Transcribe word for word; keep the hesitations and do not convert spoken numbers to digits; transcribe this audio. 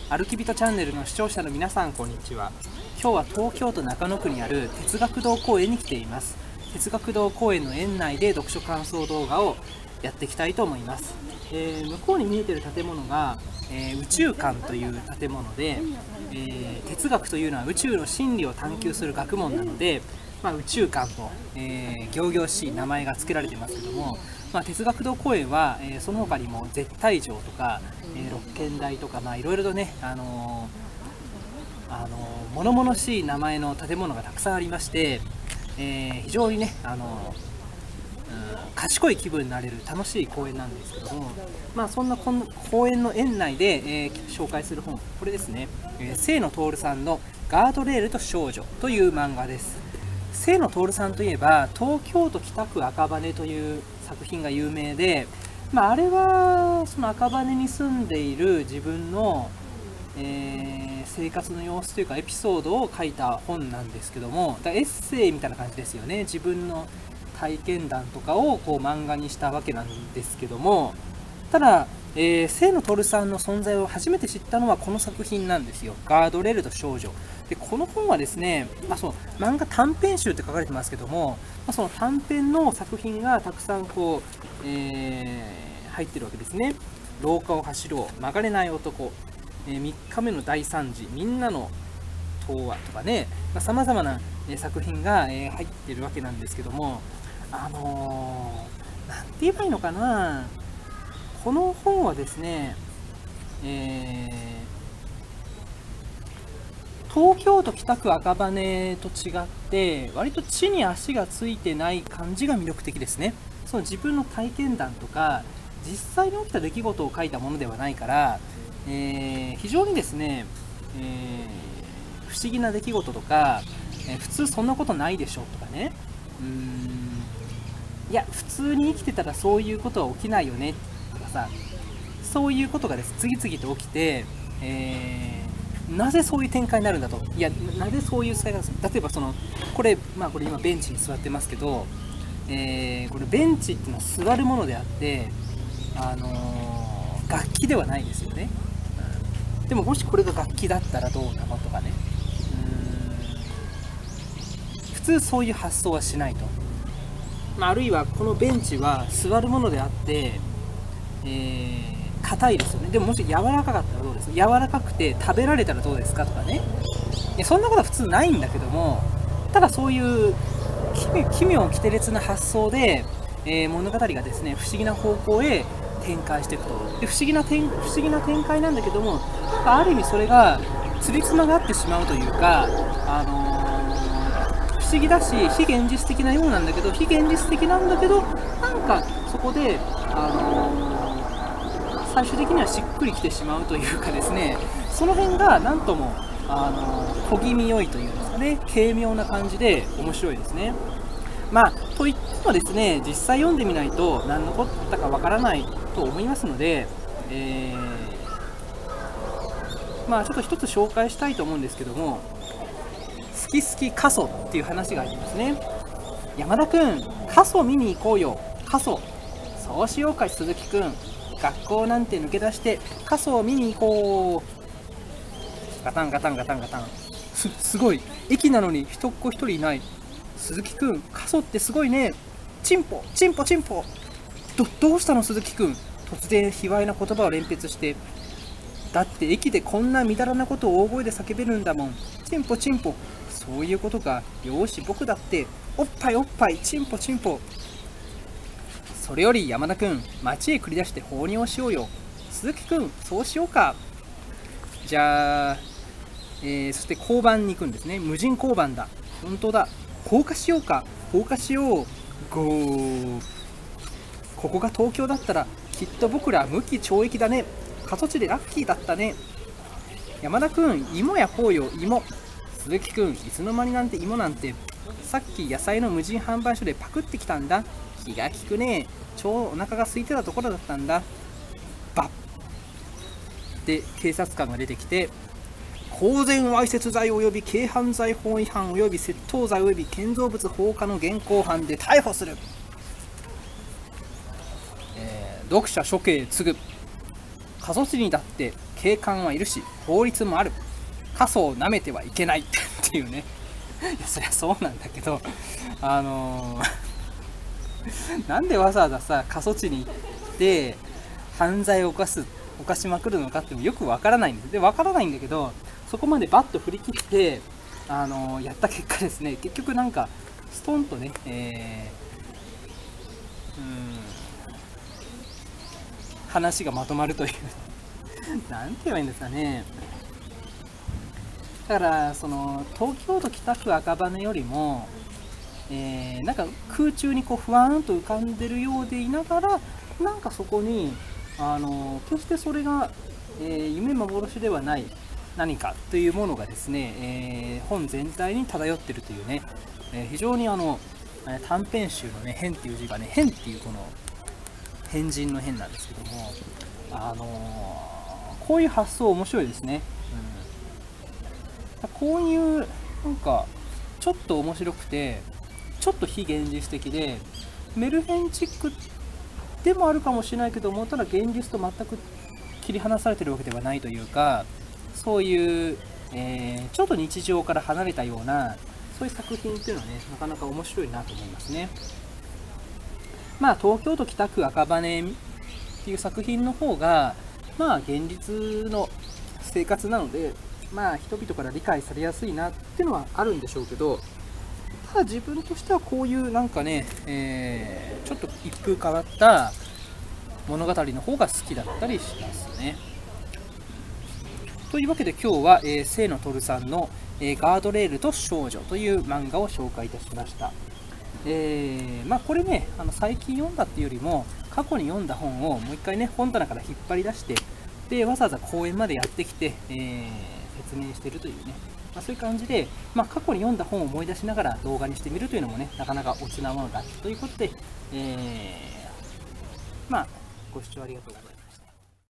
歩き人チャンネルの視聴者の皆さん、こんにちは。今日は東京都中野区にある哲学堂公園に来ています。哲学堂公園の園内で読書感想動画をやっていきたいと思います。えー、向こうに見えている建物が、えー、宇宙館という建物で、えー、哲学というのは宇宙の真理を探求する学問なので、まあ、宇宙館と、えー、仰々しい名前が付けられていますけども、まあ、哲学堂公園は、えー、その他にも絶対城とか、えー、六軒台とか、まあ、いろいろとね、あのーあのー、物々しい名前の建物がたくさんありまして、えー、非常にね、あのーうん、賢い気分になれる楽しい公園なんですけども、まあ、そんなこの公園の園内で、えー、紹介する本、これですね、えー、清野徹さんのガードレールと少女という漫画です。清野徹さんといえば東京都北区赤羽という作品が有名で、まあ、あれはその赤羽に住んでいる自分の、えー、生活の様子というかエピソードを書いた本なんですけども、だエッセイみたいな感じですよね。自分の体験談とかをこう漫画にしたわけなんですけども、ただ、えー、清野徹さんの存在を初めて知ったのはこの作品なんですよ。ガードレールと少女で、この本はですね、あ、そう、漫画短編集って書かれてますけども、まあ、その短編の作品がたくさんこう、えー、入ってるわけですね。廊下を走ろう、曲がれない男、えー、みっかめの大惨事、みんなの童話とかね、さまざ、まな、えー、作品が、えー、入ってるわけなんですけども、あのー、なんて言えばいいのかな、この本はですね、えー東京都北区赤羽と違って割と地に足がついてない感じが魅力的ですね。その自分の体験談とか実際に起きた出来事を書いたものではないから、えー、非常にですね、えー、不思議な出来事とか、えー、普通そんなことないでしょとかね、うーんいや普通に生きてたらそういうことは起きないよねとかさ、そういうことがです次々と起きて、えーなぜそういう展開になるんだと。いや、なぜそういう使い方する。例えばそのこれ、まあ、これ今ベンチに座ってますけど、えー、これベンチっていうのは座るものであって、あのー、楽器ではないですよね、うん、でももしこれが楽器だったらどうなのとかね、うーん普通そういう発想はしないと、まあ、あるいはこのベンチは座るものであって、えー硬いですよね。でももし柔らかかったらどうですか。柔らかくて食べられたらどうですかとかね。いやそんなことは普通ないんだけども、ただそういう奇妙奇妙烈な発想で、えー、物語がですね不思議な方向へ展開していくと。で不思議な展不思議な展開なんだけども、ある意味それがつりつながってしまうというか、あのー、不思議だし非現実的なようなんだけど非現実的なんだけどなんかそこであのー最終的にはしっくりきてしまうというかですね、その辺がなんともあの小気味良いというんですかね、軽妙な感じで面白いですね。まあといってもですね、実際読んでみないと何のこったかわからないと思いますので、えー、まあちょっと一つ紹介したいと思うんですけども、好き好き過疎っていう話がありますね。山田くん、過疎見に行こうよ。過疎、そうしようか鈴木くん。学校なんて抜け出して過疎を見に行こう。ガタンガタンガタンガタン。すすごい、駅なのに人っ子一人いない。鈴木くん、過疎ってすごいね。チンポチンポチンポ。どどうしたの鈴木くん。突然卑猥な言葉を連発して。だって駅でこんなみだらなことを大声で叫べるんだもん。チンポチンポ。そういうことか。よし僕だっておっぱいおっぱいチンポチンポ。それより山田くん、街へ繰り出して放尿しようよ。鈴木くん、そうしようか。じゃあ、えー、そして交番に行くんですね。無人交番だ。本当だ。放火しようか。放火しよう。ゴー。ここが東京だったら、きっと僕ら無期懲役だね。過疎地でラッキーだったね。山田くん、芋やこうよ、芋。鈴木くん、いつの間になんて芋なんて。さっき野菜の無人販売所でパクってきたんだ。気が利くね。超お腹が空いてたところだったんだ。バッで警察官が出てきて、公然わいせつ罪及び軽犯罪法違反及び窃盗罪及び建造物放火の現行犯で逮捕する。えー、読者処刑継ぐ。過疎地にだって警官はいるし法律もある、過疎をなめてはいけないっていうね。いやそりゃそうなんだけど、あのー、なんでわざわざさ過疎地に行って犯罪を犯す犯しまくるのかってよくわからないんです。でわからないんだけど、そこまでバッと振り切って、あのー、やった結果ですね、結局なんかストンとね、えー、うーん話がまとまるというなんて言えばいいんですかね。だからその東京都北区赤羽よりも、えー、なんか空中にこうふわーんと浮かんでるようでいながら、なんかそこにあの決してそれが、えー、夢幻ではない何かというものがですね、えー、本全体に漂っているというね、えー、非常にあの短編集のね変っていう字がね、変っていうこの変人の変なんですけども、あのー、こういう発想面白いですね。うん、こういうなんかちょっと面白くてちょっと非現実的でメルヘンチックでもあるかもしれないけども、ただ現実と全く切り離されてるわけではないというか、そういう、えー、ちょっと日常から離れたようなそういう作品っていうのはね、なかなか面白いなと思いますね。まあ東京都北区赤羽っていう作品の方がまあ現実の生活なので、まあ人々から理解されやすいなっていうのはあるんでしょうけど、ただ自分としてはこういうなんかね、えー、ちょっと一風変わった物語の方が好きだったりしますね。というわけで今日は、えー、清野徹さんの、えー、ガードレールと少女という漫画を紹介いたしました。えー、まあこれね、あの最近読んだっていうよりも過去に読んだ本をもう一回ね本棚から引っ張り出して、でわざわざ公園までやってきて、えー、説明しているというね、まあ、そういう感じで、まあ、過去に読んだ本を思い出しながら動画にしてみるというのもね、なかなかおつなものだということで、えー、まあご視聴ありがとうございます。